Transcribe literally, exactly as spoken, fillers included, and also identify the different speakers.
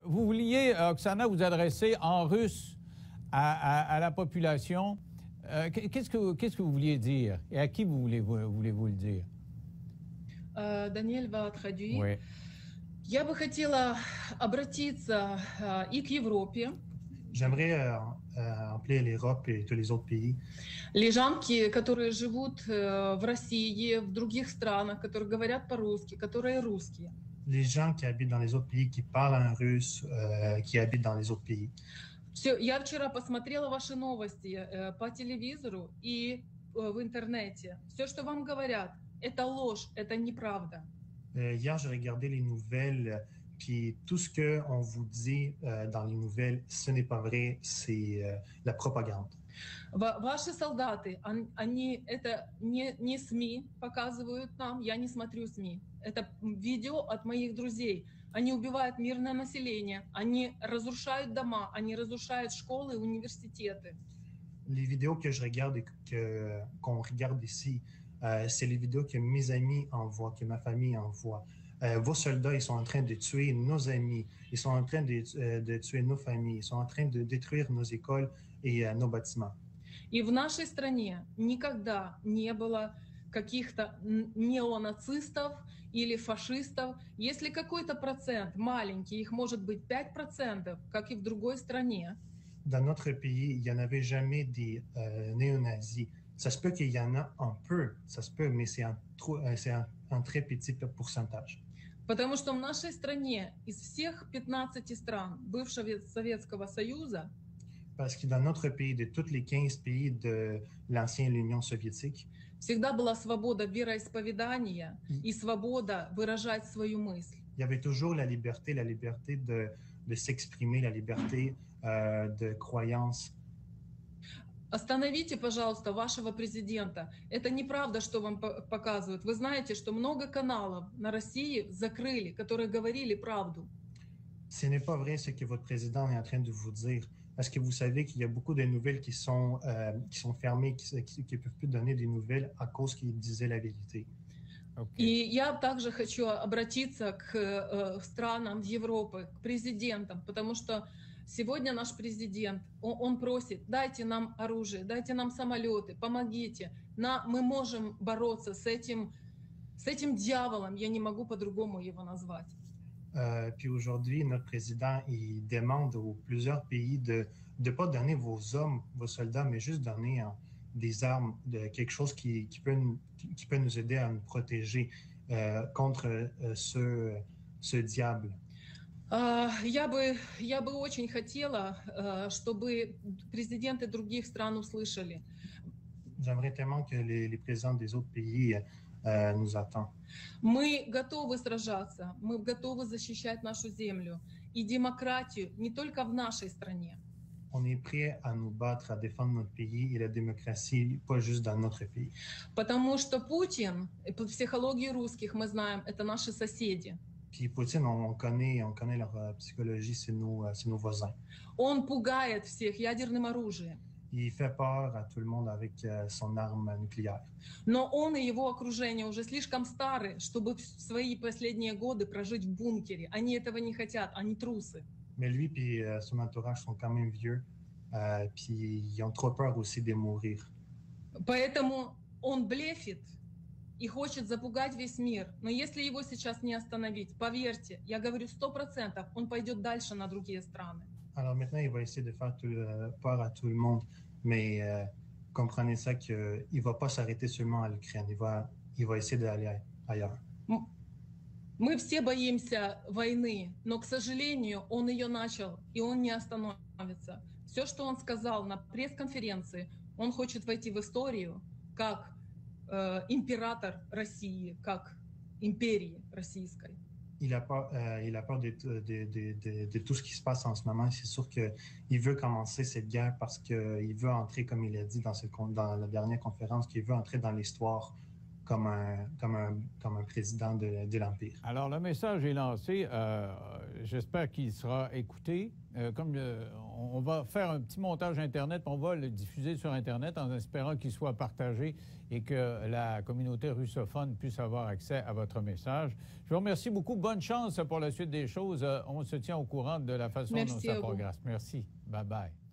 Speaker 1: vous vouliez, Oksana, vous adresser en russe à, à, à la population. Euh, qu'est-ce que, qu'est-ce que vous vouliez dire et à qui vous voulez, vous, voulez-vous le dire?
Speaker 2: Euh, Daniel va traduire.
Speaker 1: Oui.
Speaker 2: Я бы хотела обратиться э, и к Европе.
Speaker 3: J'aimerais euh, euh, appeler l'Europe et tous les autres pays.
Speaker 2: Les gens, qui, которые живут э, в России, в других странах, которые говорят по-русски, которые русские.
Speaker 3: Les gens qui habitent dans les autres pays, qui parlent en russe, euh, qui habitent dans les autres pays.
Speaker 2: Все, я вчера посмотрела ваши новости э, по телевизору и э, в интернете. Все, что вам говорят, это ложь, это неправда.
Speaker 3: Euh, hier, j'ai regardé les nouvelles, puis tout ce qu'on vous dit euh, dans les nouvelles, ce n'est pas vrai, c'est euh, la propagande.
Speaker 2: Ваши солдаты, они это не, не СМИ показывают нам, я не смотрю СМИ. Это видео от моих друзей. Они убивают мирное население, они разрушают дома, они разрушают школы и университеты.
Speaker 3: Les vidéos que je regarde et que, qu'on regarde ici, euh, c'est les vidéos que mes amis envoient, que ma famille envoie. Euh, vos soldats, ils sont en train de tuer nos amis, ils sont en train de, euh, de tuer nos familles, ils sont en train de détruire nos écoles et euh, nos bâtiments.
Speaker 2: И в нашей стране никогда не было каких-то неонацистов или фашистов. Если какой-то процент маленький, их может быть пять процентов, как и в другой стране.
Speaker 3: Dans notre pays, il n'y en avait jamais des euh, néo-nazis. Ça se peut qu'il y en a un peu, ça se peut, mais c'est un, c'est un, un très petit pourcentage.
Speaker 2: Потому что в нашей стране из всех пятнадцати стран бывшего Советского Союза,
Speaker 3: parce que dans notre pays, de tous les quinze pays de l'ancienne Union soviétique,
Speaker 2: всегда была свобода вероисповедания и свобода выражать свою мысль.
Speaker 3: Il y avait toujours la liberté, la liberté de, de s'exprimer, la liberté euh, de croyance.
Speaker 2: Остановите, пожалуйста, вашего президента. Это неправда, что вам показывают. Вы знаете, что много каналов на России закрыли, которые говорили правду.
Speaker 3: Ce n'est pas vrai ce que votre président est en train de vous dire. Est-ce que vous savez qu'il y a beaucoup de nouvelles qui sont, euh, qui sont fermées, qui ne peuvent plus donner des nouvelles à cause qu'ils disaient la vérité?
Speaker 2: Okay. И я также хочу обратиться к э, странам Европы, к президентам, потому что сегодня наш президент, он, он просит, дайте нам оружие, дайте нам самолеты, помогите. На, мы можем бороться с этим, с этим дьяволом, я не могу по-другому его назвать.
Speaker 3: Euh, puis aujourd'hui, notre président, il demande aux plusieurs pays de ne pas donner vos hommes, vos soldats, mais juste donner hein, des armes, de quelque chose qui, qui, peut, qui peut nous aider à nous protéger euh, contre euh, ce, ce diable.
Speaker 2: Uh, я бы, я бы очень хотела, uh, чтобы президенты других стран услышали.
Speaker 3: J'aimerais tellement que les, les présidents des autres pays euh, nous attendent.
Speaker 2: Мы готовы сражаться, мы готовы защищать нашу землю и демократию не только в нашей стране.
Speaker 3: On est prêt à nous battre, à défendre notre pays et la démocratie, pas juste dans notre pays.
Speaker 2: Потому что Путин, по психологии русских мы знаем, это наши соседи.
Speaker 3: Puis Poutine, on, on connaît, on connaît leur euh, psychologie, c'est nos, euh, c'est nos voisins.
Speaker 2: Он пугает всех ядерным оружием.
Speaker 3: Il fait peur à tout le monde avec euh, son arme nucléaire.
Speaker 2: Но он и его окружение уже слишком стары, чтобы свои последние годы прожить в бункере. Они этого не хотят, они трусы.
Speaker 3: Mais lui et euh, son entourage sont quand même vieux, euh, puis ils ont trop peur aussi de mourir.
Speaker 2: Поэтому он блефит и хочет запугать весь мир. Но если его сейчас не остановить, поверьте, я говорю сто процентов, он пойдет дальше на другие страны.
Speaker 3: Alors maintenant, il va essayer de faire tout, euh, peur à tout le monde, mais euh, comprenez ça qu'il ne va pas s'arrêter seulement à l'Ukraine, il va, il va essayer d'aller ailleurs.
Speaker 2: Мы все боимся войны, но, к сожалению, он ее начал, и он не остановится. Все, что он сказал на пресс-конференции, он хочет войти в историю как э, император России, как империи российской.
Speaker 3: Il a peur, euh, il a peur de, de, de, de, de tout ce qui se passe en ce moment. C'est sûr qu'il veut commencer cette guerre parce qu'il veut entrer, comme il a dit dans, cette, dans la dernière conférence, qu'il veut entrer dans l'histoire comme un, comme un, comme un président de, de l'Empire.
Speaker 1: Alors, le message est lancé. Euh, J'espère qu'il sera écouté. Euh, comme euh, on va faire un petit montage Internet, on va le diffuser sur Internet en espérant qu'il soit partagé et que la communauté russophone puisse avoir accès à votre message. Je vous remercie beaucoup. Bonne chance pour la suite des choses. Euh, on se tient au courant de la façon
Speaker 2: Merci
Speaker 1: dont ça
Speaker 2: à vous.
Speaker 1: progresse. Merci. Bye-bye.